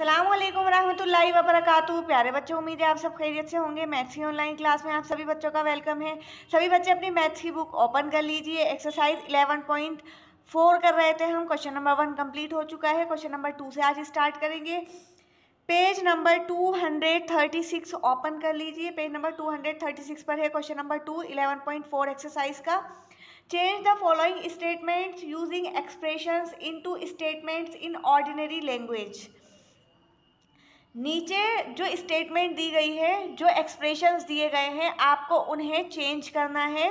अस्सलामुअलैकुम रहमतुल्लाहि व बरकातुहू। प्यारे बच्चों, उम्मीद है आप सब खैरियत से होंगे। मैथ्स की ऑनलाइन क्लास में आप सभी बच्चों का वेलकम है। सभी बच्चे अपनी मैथ्स की बुक ओपन कर लीजिए। एक्सरसाइज 11.4 कर रहे थे हम। क्वेश्चन नंबर 1 कंप्लीट हो चुका है। क्वेश्चन नंबर 2 से आज स्टार्ट करेंगे। पेज नंबर 236 ओपन कर लीजिए। पेज नंबर 236 पर है क्वेश्चन नंबर 2 11.4 एक्सरसाइज का। Change the following statements using expressions into statements in ordinary language. नीचे जो स्टेटमेंट दी गई है, जो एक्सप्रेशंस दिए गए हैं, आपको उन्हें चेंज करना है।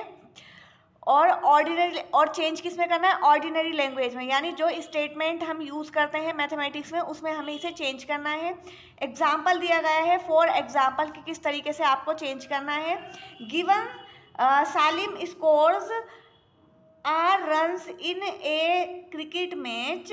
और चेंज किस में करना है? ऑर्डिनरी लैंग्वेज में। यानी जो स्टेटमेंट हम यूज़ करते हैं मैथमेटिक्स में, उसमें हमें इसे चेंज करना है। एग्जाम्पल दिया गया है, फॉर एग्जाम्पल कि किस तरीके से आपको चेंज करना है। Given Salim scores are runs in a cricket match,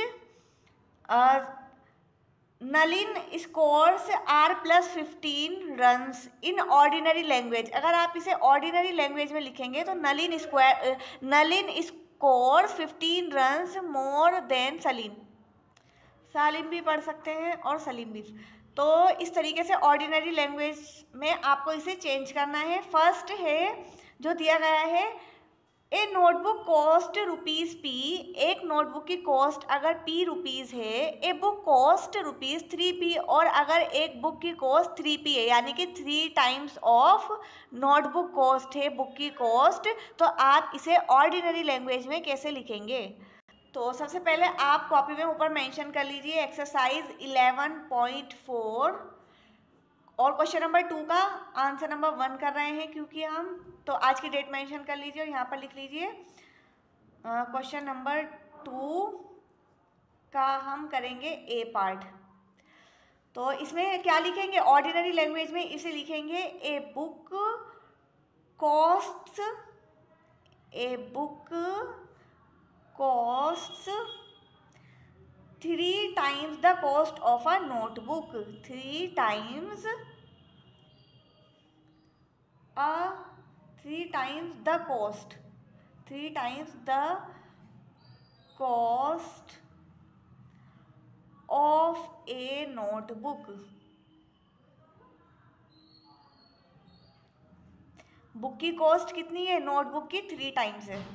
Nalin scores are +15 runs in ordinary language. अगर आप इसे ऑर्डिनरी लैंग्वेज में लिखेंगे तो Nalin scores 15 runs more than Salim. Salim भी पढ़ सकते हैं और सलीम भी। तो इस तरीके से ऑर्डिनरी लैंग्वेज में आपको इसे चेंज करना है। फर्स्ट है जो दिया गया है, ए नोटबुक कॉस्ट ₹P। एक नोटबुक की कॉस्ट अगर ₹P है, ए बुक कॉस्ट ₹3P। और अगर एक बुक की कॉस्ट 3P है, यानी कि 3 टाइम्स ऑफ नोटबुक कॉस्ट है बुक की कॉस्ट, तो आप इसे ऑर्डिनरी लैंग्वेज में कैसे लिखेंगे? तो सबसे पहले आप कॉपी में ऊपर मेंशन कर लीजिए एक्सरसाइज 11.4 और क्वेश्चन नंबर 2 का आंसर नंबर 1 कर रहे हैं क्योंकि हम। तो आज की डेट मेंशन कर लीजिए और यहाँ पर लिख लीजिए क्वेश्चन नंबर 2 का हम करेंगे ए पार्ट। तो इसमें क्या लिखेंगे? ऑर्डिनरी लैंग्वेज में इसे लिखेंगे a book costs 3 times the cost of a notebook. 3 times the cost of a notebook. Book की कॉस्ट कितनी है? नोटबुक की 3 टाइम्स है।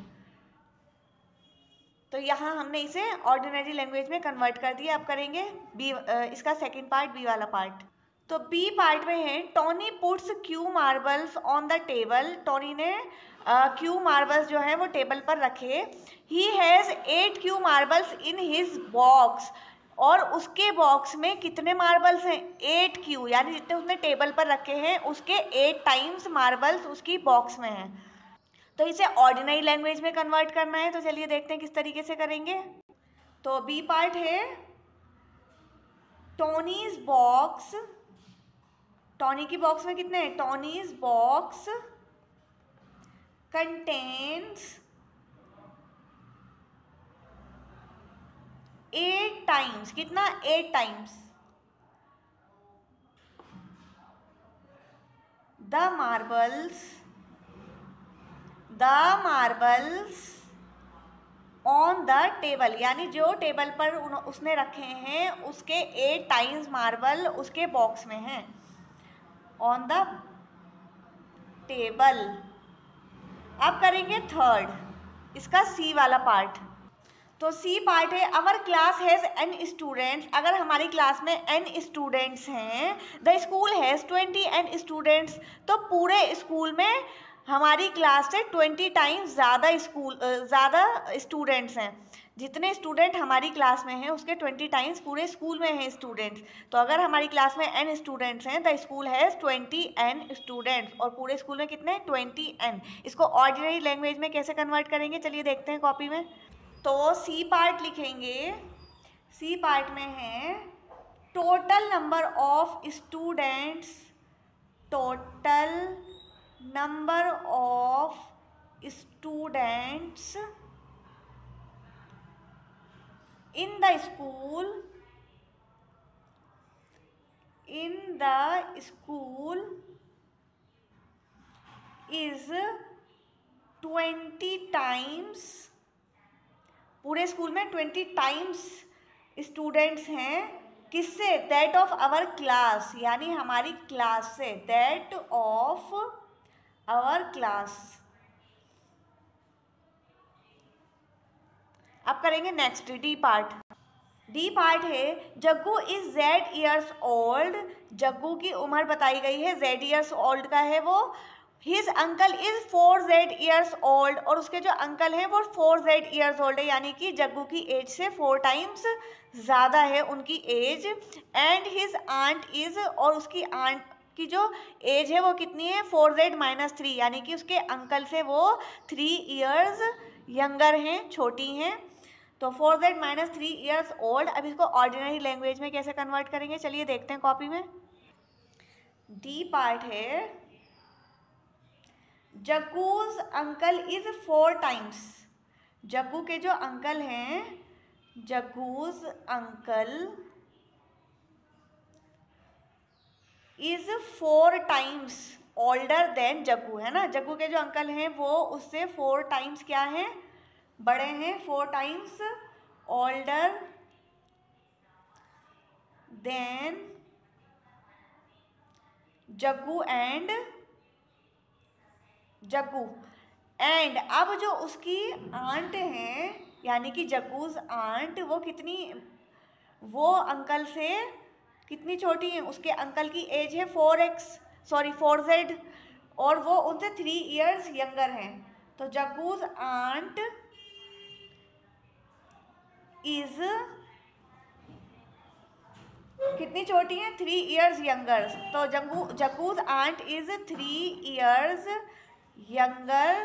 तो यहाँ हमने इसे ऑर्डिनरी लैंग्वेज में कन्वर्ट कर दिया। अब करेंगे बी, इसका सेकंड पार्ट, बी वाला पार्ट। तो बी पार्ट में है, Tony puts Q marbles on the table. Tony ने क्यू मार्बल्स जो है वो टेबल पर रखे। He has 8 Q marbles in his box. और उसके बॉक्स में कितने मार्बल्स हैं? 8 क्यू, यानी जितने उसने टेबल पर रखे हैं उसके 8 टाइम्स मार्बल्स उसकी बॉक्स में हैं। तो इसे ऑर्डिनरी लैंग्वेज में कन्वर्ट करना है। तो चलिए देखते हैं किस तरीके से करेंगे। तो बी पार्ट है, टोनीज बॉक्स। टोनी की बॉक्स में कितने हैं? Tony's box contains 8 times. कितना? 8 times the marbles on the table. यानी जो टेबल पर उसने रखे हैं उसके 8 टाइम्स मार्बल उसके बॉक्स में हैं, ऑन द टेबल। अब करेंगे थर्ड, इसका सी वाला पार्ट। तो सी पार्ट है, our class has n students. अगर हमारी क्लास में n स्टूडेंट्स हैं, the school has 20 n students. तो पूरे स्कूल में हमारी क्लास से 20 टाइम्स ज़्यादा स्टूडेंट्स हैं। जितने स्टूडेंट हमारी क्लास में हैं उसके 20 टाइम्स पूरे स्कूल में हैं स्टूडेंट्स। तो अगर हमारी क्लास में n स्टूडेंट्स हैं, the school has 20 n students. और पूरे स्कूल में कितने? 20 n। इसको ऑर्डिनरी लैंग्वेज में कैसे कन्वर्ट करेंगे? चलिए देखते हैं कॉपी में। तो सी पार्ट लिखेंगे। सी पार्ट में है, total number of students in the school is 20 times. पूरे स्कूल में 20 टाइम्स स्टूडेंट्स हैं किससे? दैट ऑफ आवर क्लास, यानी हमारी क्लास से, दैट ऑफ आवर क्लास। अब करेंगे next D part. D part है Jaggu is Z years old, Jaggu की उम्र बताई गई है, जेड ईयर्स ओल्ड का है वो। His uncle is 4Z years old, और उसके जो अंकल हैं वो 4Z ईयर्स ओल्ड है, यानी कि जग्गू की एज से 4 टाइम्स ज़्यादा है उनकी age. And his aunt is, और उसकी आंट की जो एज है वो कितनी है? 4Z-3, यानी कि उसके अंकल से वो 3 ईयर्स यंगर हैं, छोटी हैं। तो 4Z-3 ईयर्स ओल्ड। अब इसको ऑर्डिनरी लैंग्वेज में कैसे कन्वर्ट करेंगे, चलिए देखते हैं कॉपी में। डी पार्ट है Jaggu's uncle is 4 times, Jaggu के जो अंकल हैं, Jaggu's uncle is 4 times older than Jaggu, है ना। जग्गू के जो अंकल हैं वो उससे 4 टाइम्स क्या हैं? बड़े हैं, 4 times older than Jaggu and Jaggu. And अब जो उसकी आंट हैं, यानी कि जग्गूज आंट, वो कितनी, वो अंकल से कितनी छोटी हैं? उसके अंकल की एज है 4Z, और वो उनसे 3 ईयर्स यंगर हैं। तो जग्गूज आंट इज कितनी छोटी है? 3 ईयर्स यंगर। तो Jaggu's aunt is 3 years younger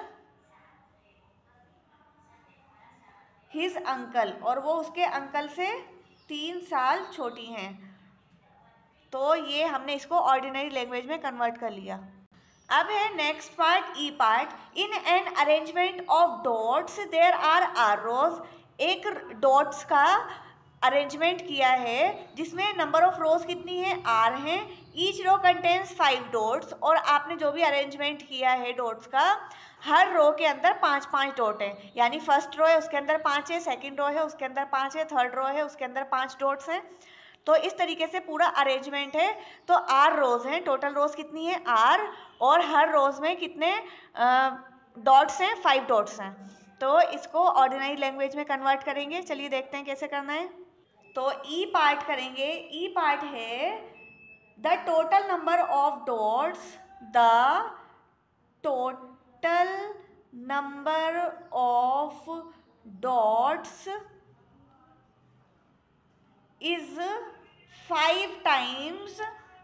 his uncle, और वो उसके अंकल से 3 साल छोटी हैं। तो ये हमने इसको ऑर्डिनरी लैंग्वेज में कन्वर्ट कर लिया। अब है next part, E part. In an arrangement of dots there are rows, एक डॉट्स का अरेंजमेंट किया है जिसमें नंबर ऑफ रोज कितनी है? आर हैं। ईच रो कंटेन्स 5 डॉट्स, और आपने जो भी अरेंजमेंट किया है डॉट्स का, हर रो के अंदर 5-5 डॉट है, यानी फर्स्ट रो है उसके अंदर 5 है, सेकंड रो है उसके अंदर 5 है, थर्ड रो है उसके अंदर 5 डॉट्स हैं। तो इस तरीके से पूरा अरेंजमेंट है। तो आर रोज हैं, टोटल रोज कितनी है? आर, और हर रोज में कितने डॉट्स हैं? 5 डॉट्स हैं। तो इसको ऑर्डिनरी लैंग्वेज में कन्वर्ट करेंगे, चलिए देखते हैं कैसे करना है। तो ई पार्ट करेंगे। ई पार्ट है the total number of dots, the total number of dots is 5 times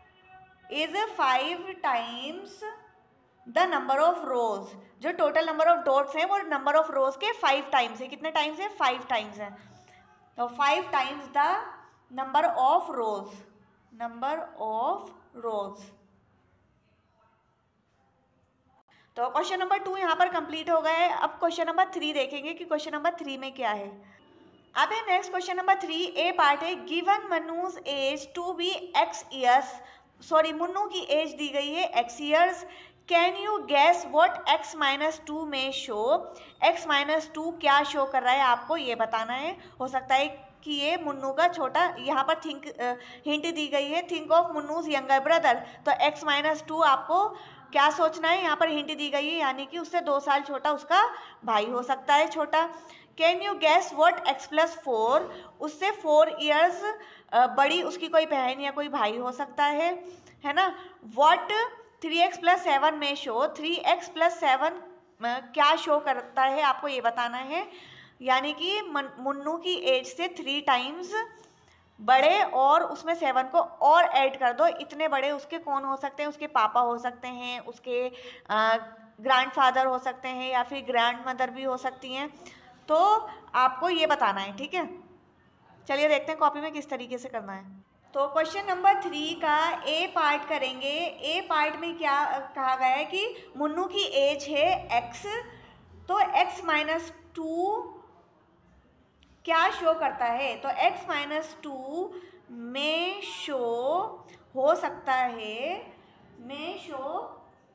the number of rows. जो टोटल नंबर ऑफ डॉट्स हैं वो नंबर ऑफ रोज के 5 टाइम्स है। कितने टाइम्स है? 5 टाइम्स है। तो 5 times the number of rows, तो क्वेश्चन नंबर 2 यहाँ पर कंप्लीट हो गया है। अब क्वेश्चन नंबर 3 देखेंगे कि क्वेश्चन नंबर 3 में क्या है। अब है next question number 3, A part है। Given Munnu's age to be x years, Munnu की एज दी गई है x years. Can you guess what x-2 may show, x-2 क्या शो कर रहा है आपको ये बताना है। हो सकता है कि ये मुन्नू का छोटा, यहाँ पर हिंट दी गई है, think of Munnu's younger brother. तो x-2 आपको क्या सोचना है, यहाँ पर हिंट दी गई है, यानी कि उससे 2 साल छोटा उसका भाई हो सकता है छोटा। Can you guess what x+4, उससे 4 ईयर्स बड़ी उसकी कोई बहन या कोई भाई हो सकता है ना। व्हाट 3x+7 में शो, 3x+7 क्या शो करता है आपको ये बताना है, यानी कि मुन्नू की एज से 3 टाइम्स बड़े, और उसमें 7 को और ऐड कर दो। इतने बड़े उसके कौन हो सकते हैं? उसके पापा हो सकते हैं, उसके ग्रैंडफादर हो सकते हैं, या फिर ग्रैंड मदर भी हो सकती हैं। तो आपको ये बताना है, ठीक है। चलिए देखते हैं कॉपी में किस तरीके से करना है। तो क्वेश्चन नंबर 3 का ए पार्ट करेंगे। ए पार्ट में क्या कहा गया है कि मुन्नू की एज है x, तो x-2 क्या शो करता है? तो x-2 में शो हो सकता है, may show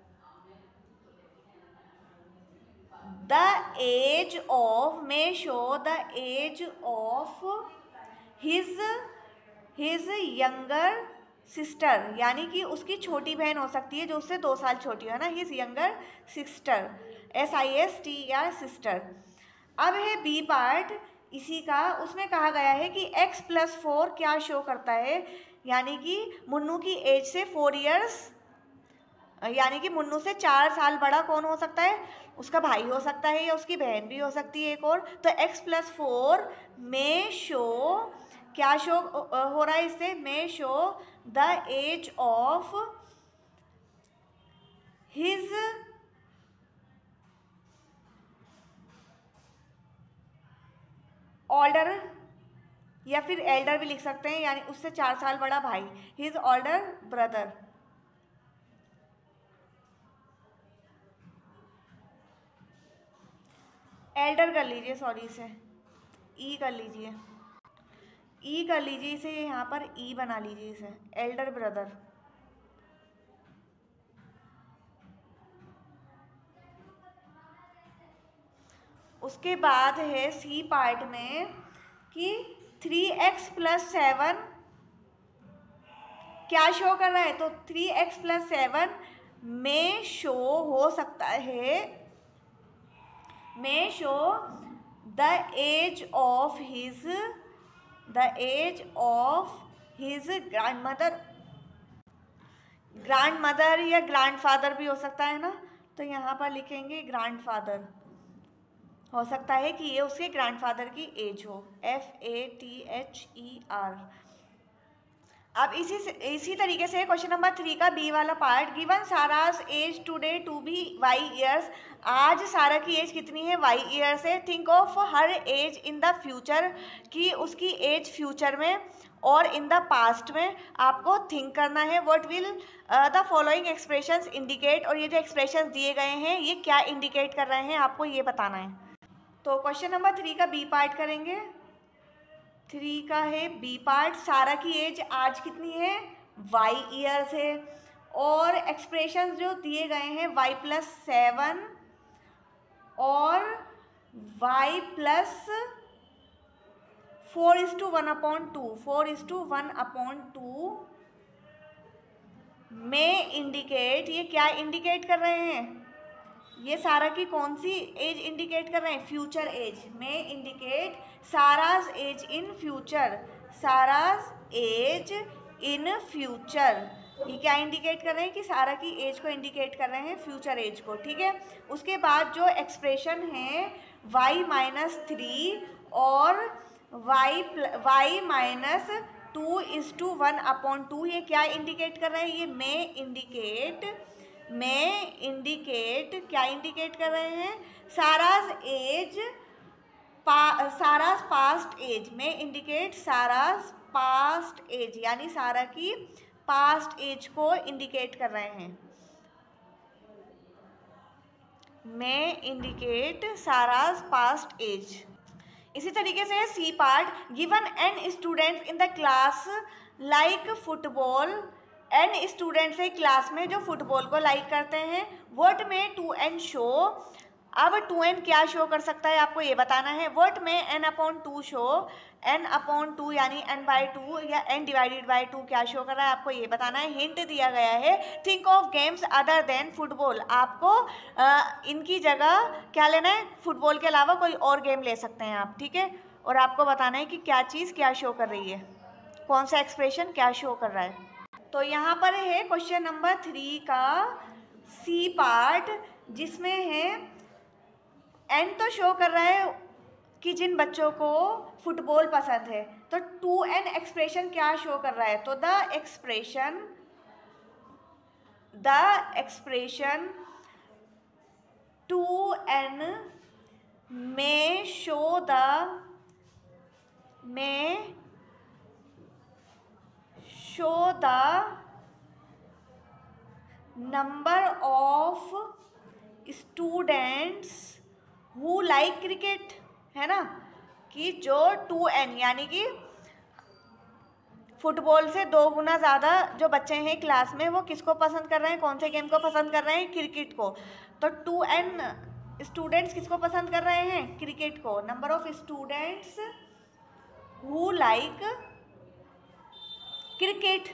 the age of, may show the age of his his younger sister, यानी कि उसकी छोटी बहन हो सकती है जो उससे 2 साल छोटी है ना, his younger sister, SISTER sister. अब है बी पार्ट इसी का, उसमें कहा गया है कि x+4 क्या शो करता है, यानी कि मुन्नू की एज से 4 इयर्स, यानी कि मुन्नू से 4 साल बड़ा कौन हो सकता है, उसका भाई हो सकता है या उसकी बहन भी हो सकती है एक और। तो x+4 में शो, क्या शो हो रहा है इससे, may show the age of his older, या फिर एल्डर भी लिख सकते हैं, यानी उससे 4 साल बड़ा भाई, हिज ऑल्डर ब्रदर। एल्डर कर लीजिए, सॉरी इसे ई कर लीजिए, ई कर लीजिए इसे, यहाँ पर ई बना लीजिए इसे, एल्डर ब्रदर। उसके बाद है सी पार्ट में कि 3x+7 क्या शो कर रहा है, तो 3x+7 में शो हो सकता है, may show the age of his grandmother या ग्रैंडफादर भी हो सकता है ना, तो यहाँ पर लिखेंगे ग्रैंडफादर, हो सकता है कि ये उसके ग्रैंडफादर की एज हो, FATHER। अब इसी तरीके से क्वेश्चन नंबर 3 का बी वाला part, given Sara's age today to be y years, आज सारा की एज कितनी है, y ईयर्स है। Think of her age in the future, कि उसकी एज फ्यूचर में और इन द पास्ट में आपको थिंक करना है। What will the following expressions indicate, और ये जो एक्सप्रेशंस दिए गए हैं ये क्या इंडिकेट कर रहे हैं आपको ये बताना है। तो क्वेश्चन नंबर 3 का बी पार्ट करेंगे, 3 का है बी पार्ट, सारा की एज आज कितनी है, y ईयर्स है, और एक्सप्रेशंस जो दिए गए हैं y+7 और y+4:1/2, 4:1/2 में इंडिकेट, ये क्या इंडिकेट कर रहे हैं, ये सारा की कौन सी एज इंडिकेट कर रहे हैं, फ्यूचर एज में indicate Sara's age in future, Sara's age in future, ये क्या इंडिकेट कर रहे हैं कि सारा की एज को इंडिकेट कर रहे हैं, फ्यूचर एज को, ठीक है। उसके बाद जो एक्सप्रेशन है y-3 और y-2:1/2, ये क्या इंडिकेट कर रहे हैं, ये में इंडिकेट क्या इंडिकेट कर रहे हैं, साराज पास्ट एज, में इंडिकेट साराज पास्ट एज, यानी सारा की पास्ट एज को इंडिकेट कर रहे हैं, में इंडिकेट साराज पास्ट एज। इसी तरीके से C part, given n students in the class like football, n students है क्लास में जो फुटबॉल को लाइक करते हैं, व्हाट में 2n शो, अब 2n क्या शो कर सकता है आपको ये बताना है, व्हाट में n/2 शो, n/2 यानी n/2 या n/2 क्या शो कर रहा है आपको ये बताना है। हिंट दिया गया है, think of games other than football, आपको इनकी जगह क्या लेना है, फुटबॉल के अलावा कोई और गेम ले सकते हैं आप, ठीक है, और आपको बताना है कि क्या चीज़ क्या शो कर रही है, कौन सा एक्सप्रेशन क्या शो कर रहा है। तो यहाँ पर है क्वेश्चन नंबर 3 का सी पार्ट, जिसमें है एन तो शो कर रहा है कि जिन बच्चों को फुटबॉल पसंद है, तो 2n एक्सप्रेशन क्या शो कर रहा है, तो the expression 2n may show the number of students who like cricket, है ना, कि जो 2n यानी कि फुटबॉल से 2 गुना ज़्यादा जो बच्चे हैं क्लास में वो किसको पसंद कर रहे हैं, कौन से गेम को पसंद कर रहे हैं, क्रिकेट को। तो 2n स्टूडेंट्स किसको पसंद कर रहे हैं, क्रिकेट को। Number of students who like cricket,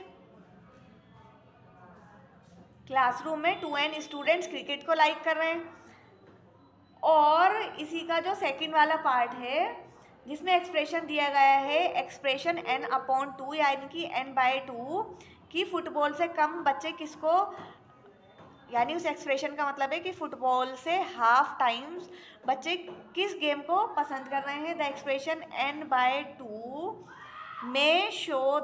classroom में 2n स्टूडेंट्स क्रिकेट को लाइक कर रहे हैं। और इसी का जो सेकंड वाला पार्ट है जिसमें एक्सप्रेशन दिया गया है एक्सप्रेशन n/2 यानी कि n/2 कि फुटबॉल से कम बच्चे किसको, यानी उस एक्सप्रेशन का मतलब है कि फुटबॉल से हाफ टाइम्स बच्चे किस गेम को पसंद कर रहे हैं। The expression n/2 may show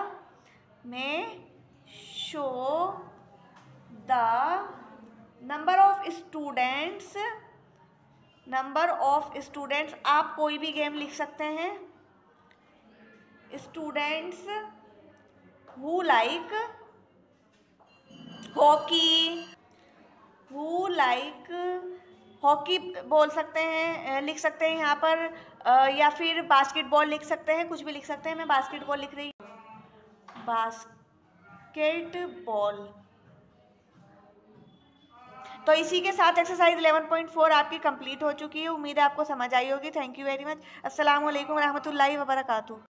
the number of students, आप कोई भी गेम लिख सकते हैं, स्टूडेंट्स हु लाइक हॉकी बोल सकते हैं, लिख सकते हैं यहाँ पर, या फिर बास्केटबॉल लिख सकते हैं, कुछ भी लिख सकते हैं। मैं बास्केटबॉल लिख रही हूँ, बास्केटबॉल। तो इसी के साथ एक्सरसाइज 11.4 आपकी कंप्लीट हो चुकी है। उम्मीद है आपको समझ आई होगी। Thank you very much. अस्सलाम वालेकुम रहमतुल्लाहि व बरकातुहू।